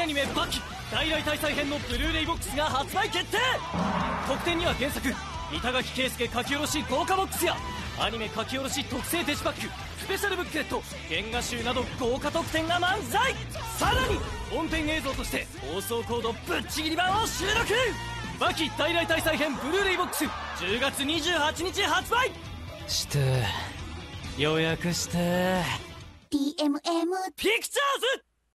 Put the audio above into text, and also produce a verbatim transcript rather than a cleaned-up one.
ニメ「バキ大来大祭編」のブルーレイボックスが発売決定。特典には原作板垣圭介書き下ろし豪華ボックスやアニメ書き下ろし特製デジパック、スペシャルブックレット、原画集など豪華特典が満載。さらに本編映像として放送コードぶっちぎり版を収録。バキ大来大祭編ブルーレイボックスじゅうがつにじゅうはちにち発売して予約してティーエムエムピクチャーズ。